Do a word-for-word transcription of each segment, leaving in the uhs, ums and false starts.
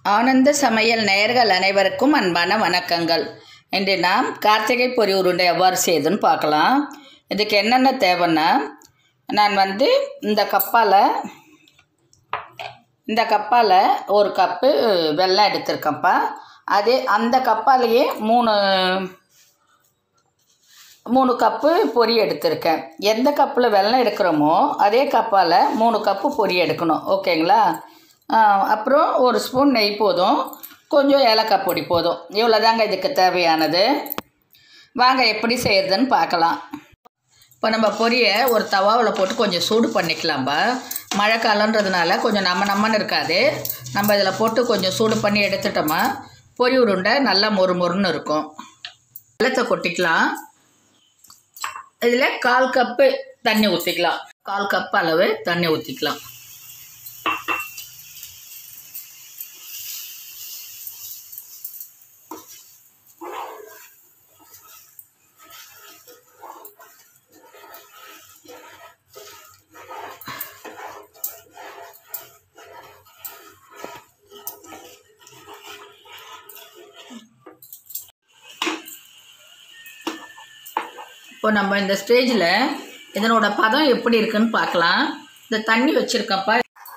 ஆனந்த சமையல் நேயர்கள் அனைவருக்கும் அன்பான வணக்கங்கள். இன்று நாம் கார்த்திகை பொரி உருண்டை எவ்வாறு செய்யுதுன்னு பார்க்கலாம். இதுக்கு என்னென்ன தேவைன்னா, நான் வந்து இந்த கப்பால் இந்த கப்பால் ஒரு கப்பு வெல்லம் எடுத்திருக்கேன்ப்பா. அதே அந்த கப்பாலேயே மூணு மூணு கப்பு பொரி எடுத்திருக்கேன். எந்த கப்பில் வெல்லம் எடுக்கிறோமோ அதே கப்பால் மூணு கப்பு பொரி எடுக்கணும். ஓகேங்களா? அப்புறம் ஒரு ஸ்பூன் நெய் போதும், கொஞ்சம் ஏலக்காய் பொடி போதும். இவ்வளோ தாங்க இதுக்கு தேவையானது. வாங்க எப்படி செய்கிறதுன்னு பார்க்கலாம். இப்போ நம்ம பொரியை ஒரு தவாவில் போட்டு கொஞ்சம் சூடு பண்ணிக்கலாம்பா. மழை காலன்றதுனால கொஞ்சம் நம்ம நம்மன்னு இருக்காது. நம்ம இதில் போட்டு கொஞ்சம் சூடு பண்ணி எடுத்துட்டோமா பொரி உருண்டை நல்லா மொறு மொறுன்னு இருக்கும். வெல்லத்தை கொட்டிக்கலாம். இதில் கால் கப்பு தண்ணி ஊற்றிக்கலாம். கால் கப் அளவு தண்ணி ஊற்றிக்கலாம். இப்போ நம்ம இந்த ஸ்டேஜில் இதனோட பதம் எப்படி இருக்குன்னு பார்க்கலாம். இந்த தண்ணி வச்சுருக்கப்பா.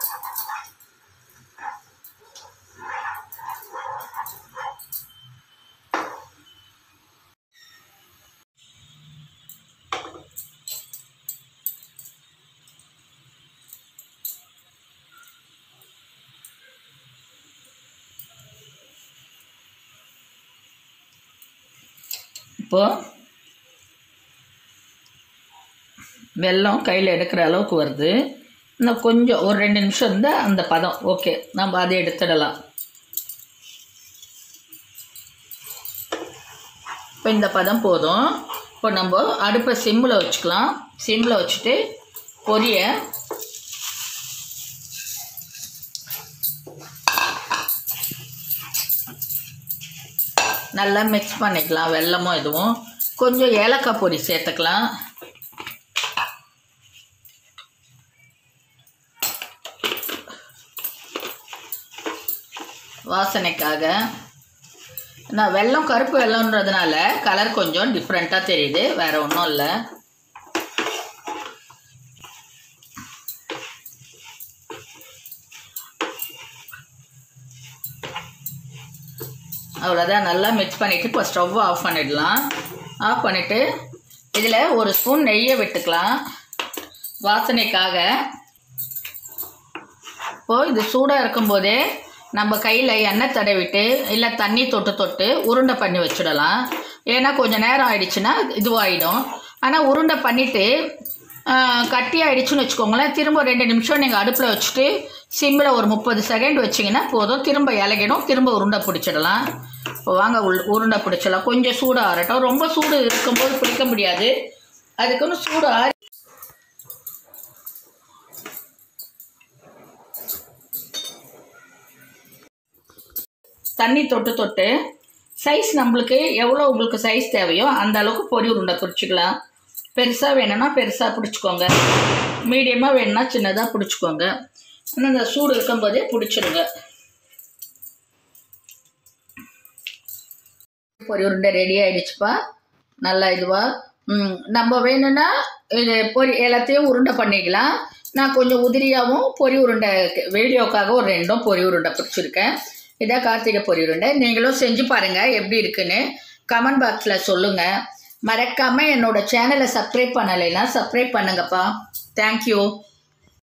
இப்போ வெல்லம் கையில் எடுக்கிற அளவுக்கு வருது. இன்னும் கொஞ்சம் ஒரு ரெண்டு நிமிஷம் இருந்தால் அந்த பதம் ஓகே, நம்ம அதை எடுத்துடலாம். இப்போ இந்த பதம் போதும். இப்போ நம்ம அடுப்பை சிம்மில் வச்சுக்கலாம். சிம்மில் வச்சுட்டு பொரியை நல்லா மிக்ஸ் பண்ணிக்கலாம். வெல்லமும் இதுவும் கொஞ்சம் ஏலக்காய் பொடி சேர்த்துக்கலாம். வாசனைக்காக. நான் வெல்லம் கருப்பு வெல்லம்ன்றதுனால கலர் கொஞ்சம் டிஃப்ரெண்ட்டாக தெரியுது, வேறு ஒன்றும் இல்லை. அவ்வளோதான். நல்லா மிக்ஸ் பண்ணிவிட்டு இப்போ ஸ்டவ் ஆஃப் பண்ணிடலாம். ஆஃப் பண்ணிவிட்டு இதில் ஒரு ஸ்பூன் நெய்யை விட்டுக்கலாம் வாசனைக்காக. இப்போது இது சூடாக இருக்கும்போதே நம்ம கையில் எண்ணெய் தடவிட்டு இல்லை தண்ணி தொட்டு தொட்டு உருண்டை பண்ணி வச்சிடலாம். ஏன்னா கொஞ்சம் நேரம் ஆயிடுச்சுன்னா இதுவாகிடும். ஆனால் உருண்டை பண்ணிவிட்டு கட்டி ஆகிடுச்சுன்னு வச்சுக்கோங்களேன், திரும்ப ரெண்டு நிமிஷம் நீங்கள் அடுப்பில் வச்சுட்டு சிம்மில் ஒரு முப்பது செகண்ட் வச்சிங்கன்னா போதும். திரும்ப இலகிடும், திரும்ப உருண்டை பிடிச்சிடலாம். இப்போ வாங்க உள் உருண்டை பிடிச்சிடலாம். கொஞ்சம் சூடு ஆறட்டும். ரொம்ப சூடு இருக்கும்போது பிடிக்க முடியாது, அதுக்குன்னு சூடு ஆறி தண்ணி தொட்டு தொட்டு சைஸ் நம்மளுக்கு எவ்வளோ உங்களுக்கு சைஸ் தேவையோ அந்த அளவுக்கு பொரி உருண்டை பிடிச்சிக்கலாம். பெருசாக வேணும்னா பெருசாக பிடிச்சிக்கோங்க, மீடியமாக வேணும்னா சின்னதாக பிடிச்சிக்கோங்க. ஆனால் இந்த சூடு இருக்கும்போதே பிடிச்சிடுங்க. பொரி உருண்டை ரெடி ஆகிடுச்சுப்பா. நல்லா இதுவாக நம்ம வேணும்னா இது பொரி எல்லாத்தையும் உருண்டை பண்ணிக்கலாம். நான் கொஞ்சம் உதிரியாகவும் பொரி உருண்டை வீடியோக்காக ஒரு ரெண்டும் பொரி உருண்டை பிடிச்சிருக்கேன். இதான் கார்த்திகை பொரி உருண்டை. நீங்களும் செஞ்சு பாருங்கள் எப்படி இருக்குன்னு கமெண்ட் பாக்ஸில் சொல்லுங்கள். மறக்காமல் என்னோடய சேனலை சப்ஸ்கிரைப் பண்ணலைன்னா சப்ஸ்கிரைப் பண்ணுங்கப்பா. தேங்க்யூ.